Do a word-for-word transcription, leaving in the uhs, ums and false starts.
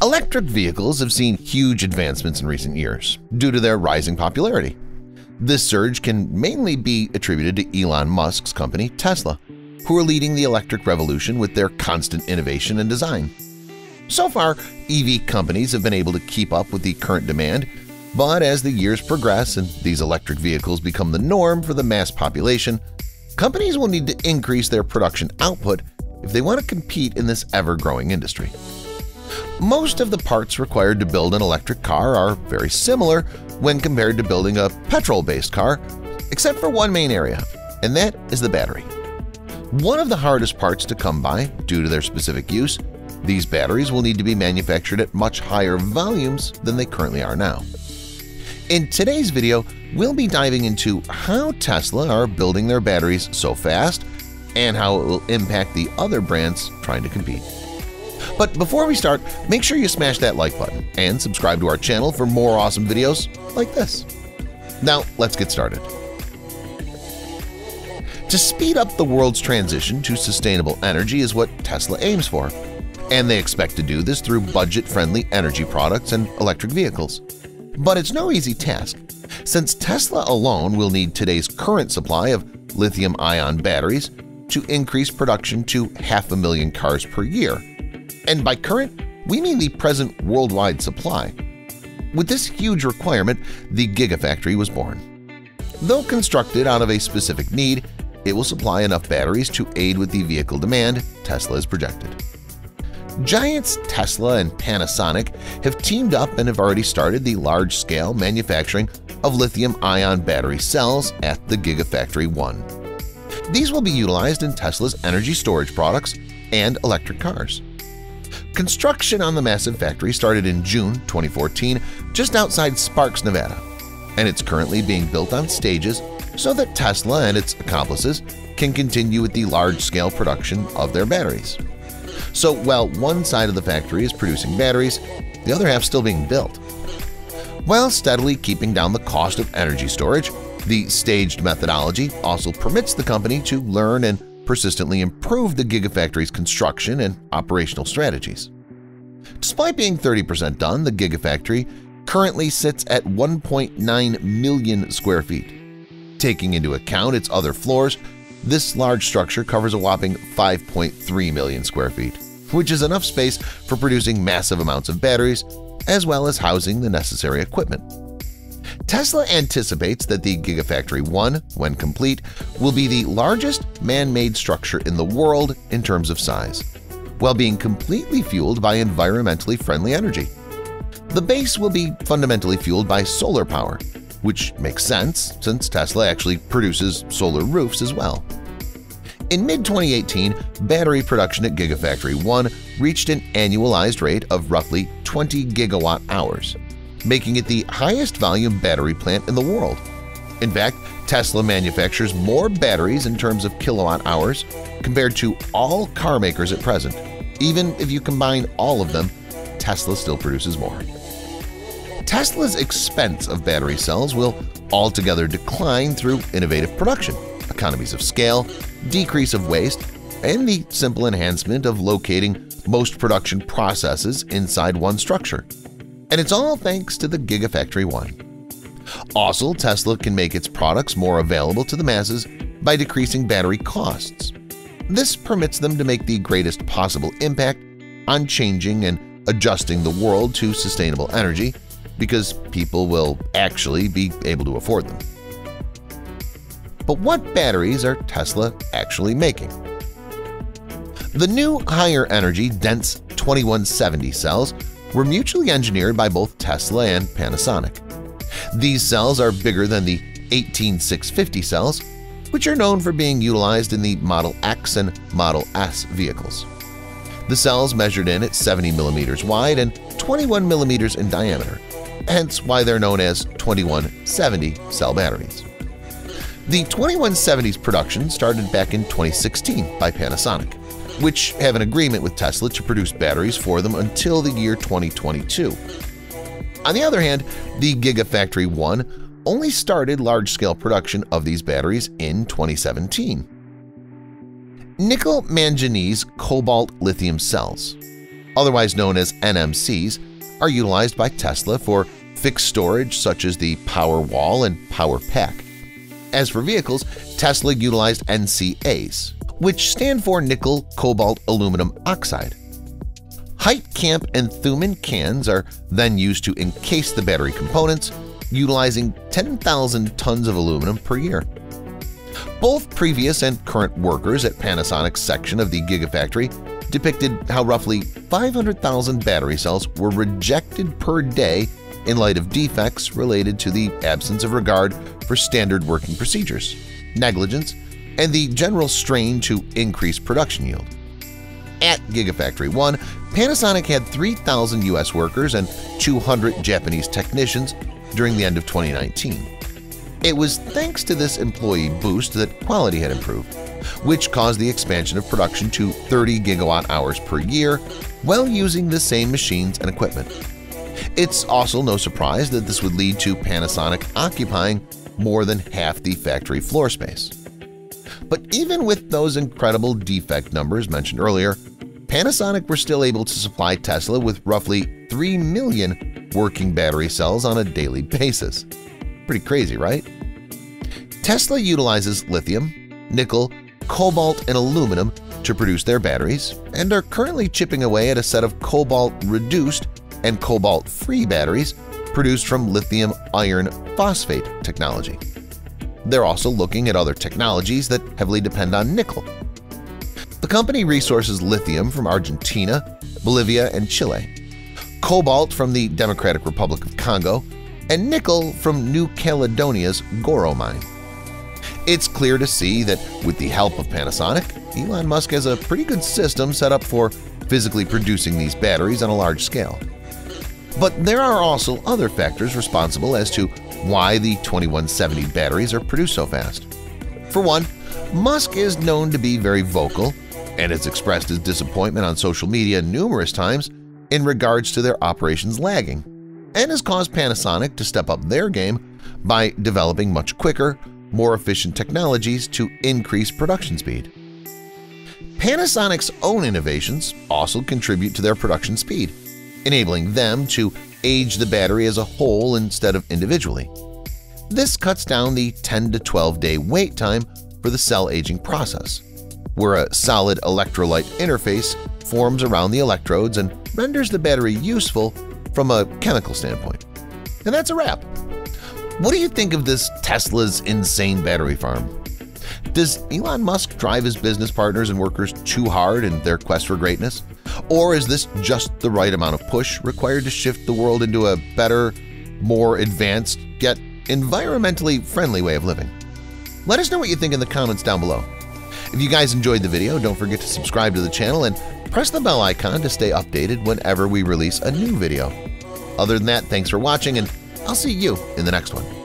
Electric vehicles have seen huge advancements in recent years due to their rising popularity. This surge can mainly be attributed to Elon Musk's company Tesla, who are leading the electric revolution with their constant innovation and design. So far, E V companies have been able to keep up with the current demand, but as the years progress and these electric vehicles become the norm for the mass population, companies will need to increase their production output if they want to compete in this ever-growing industry. Most of the parts required to build an electric car are very similar when compared to building a petrol-based car, except for one main area, and that is the battery. One of the hardest parts to come by due to their specific use, these batteries will need to be manufactured at much higher volumes than they currently are now. In today's video, we'll be diving into how Tesla are building their batteries so fast and how it will impact the other brands trying to compete. But before we start, make sure you smash that like button and subscribe to our channel for more awesome videos like this. Now, let's get started. To speed up the world's transition to sustainable energy is what Tesla aims for, and they expect to do this through budget-friendly energy products and electric vehicles. But it's no easy task, since Tesla alone will need today's current supply of lithium-ion batteries to increase production to half a million cars per year. And by current, we mean the present worldwide supply. With this huge requirement, the Gigafactory was born. Though constructed out of a specific need, it will supply enough batteries to aid with the vehicle demand Tesla has projected. Giants Tesla and Panasonic have teamed up and have already started the large-scale manufacturing of lithium-ion battery cells at the Gigafactory one. These will be utilized in Tesla's energy storage products and electric cars. Construction on the massive factory started in June twenty fourteen just outside Sparks, Nevada, and it's currently being built on stages so that Tesla and its accomplices can continue with the large-scale production of their batteries. So while one side of the factory is producing batteries, the other half still being built. While steadily keeping down the cost of energy storage, the staged methodology also permits the company to learn and persistently improve the Gigafactory's construction and operational strategies. Despite being thirty percent done, the Gigafactory currently sits at one point nine million square feet. Taking into account its other floors, this large structure covers a whopping five point three million square feet, which is enough space for producing massive amounts of batteries as well as housing the necessary equipment. Tesla anticipates that the Gigafactory one, when complete, will be the largest man-made structure in the world in terms of size, while being completely fueled by environmentally friendly energy. The base will be fundamentally fueled by solar power, which makes sense since Tesla actually produces solar roofs as well. In mid twenty eighteen, battery production at Gigafactory one reached an annualized rate of roughly twenty gigawatt hours, making it the highest volume battery plant in the world. In fact, Tesla manufactures more batteries in terms of kilowatt hours compared to all car makers at present. Even if you combine all of them, Tesla still produces more. Tesla's expense of battery cells will altogether decline through innovative production, economies of scale, decrease of waste, and the simple enhancement of locating most production processes inside one structure. And it's all thanks to the Gigafactory one. Also, Tesla can make its products more available to the masses by decreasing battery costs. This permits them to make the greatest possible impact on changing and adjusting the world to sustainable energy, because people will actually be able to afford them. But what batteries are Tesla actually making? The new higher energy dense twenty-one seventy cells were mutually engineered by both Tesla and Panasonic. These cells are bigger than the eighteen six fifty cells, which are known for being utilized in the Model X and Model S vehicles. The cells measured in at seventy millimeters wide and twenty-one millimeters in diameter, hence why they're known as twenty-one seventy cell batteries. The twenty-one seventy's production started back in twenty sixteen by Panasonic, which have an agreement with Tesla to produce batteries for them until the year twenty twenty-two. On the other hand, the Gigafactory one only started large-scale production of these batteries in twenty seventeen. Nickel manganese cobalt lithium cells, otherwise known as N M Cs, are utilized by Tesla for fixed storage such as the Powerwall and Powerpack. As for vehicles, Tesla utilized N C As, which stand for nickel cobalt aluminum oxide. Heitkamp and Thuman cans are then used to encase the battery components, utilizing ten thousand tons of aluminum per year. Both previous and current workers at Panasonic's section of the Gigafactory depicted how roughly five hundred thousand battery cells were rejected per day in light of defects related to the absence of regard for standard working procedures, negligence, and the general strain to increase production yield. At Gigafactory one, Panasonic had three thousand U S workers and two hundred Japanese technicians during the end of twenty nineteen. It was thanks to this employee boost that quality had improved, which caused the expansion of production to thirty gigawatt hours per year while using the same machines and equipment. It's also no surprise that this would lead to Panasonic occupying more than half the factory floor space. But even with those incredible defect numbers mentioned earlier, Panasonic were still able to supply Tesla with roughly three million working battery cells on a daily basis. Pretty crazy, right? Tesla utilizes lithium, nickel, cobalt, and aluminum to produce their batteries and are currently chipping away at a set of cobalt-reduced and cobalt-free batteries produced from lithium iron phosphate technology. They're also looking at other technologies that heavily depend on nickel. The company resources lithium from Argentina, Bolivia, and Chile, cobalt from the Democratic Republic of Congo, and nickel from New Caledonia's Goro mine. It's clear to see that with the help of Panasonic, Elon Musk has a pretty good system set up for physically producing these batteries on a large scale. But there are also other factors responsible as to why the twenty-one seventy batteries are produced so fast. For one, Musk is known to be very vocal and has expressed his disappointment on social media numerous times in regards to their operations lagging, and has caused Panasonic to step up their game by developing much quicker, more efficient technologies to increase production speed. Panasonic's own innovations also contribute to their production speed, enabling them to age the battery as a whole instead of individually. This cuts down the ten to twelve day wait time for the cell aging process, where a solid electrolyte interface forms around the electrodes and renders the battery useful from a chemical standpoint. And that's a wrap. What do you think of this Tesla's insane battery farm? Does Elon Musk drive his business partners and workers too hard in their quest for greatness? Or is this just the right amount of push required to shift the world into a better, more advanced, yet environmentally friendly way of living? Let us know what you think in the comments down below. If you guys enjoyed the video, don't forget to subscribe to the channel and press the bell icon to stay updated whenever we release a new video. Other than that, thanks for watching, and I'll see you in the next one.